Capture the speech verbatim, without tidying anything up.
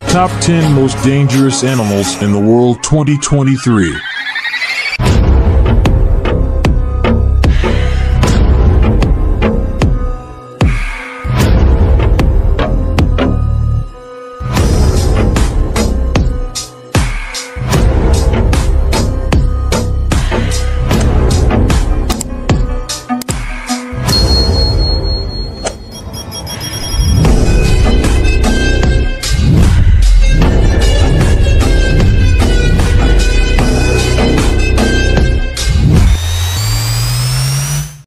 Top ten Most Dangerous Animals in the World twenty twenty-three.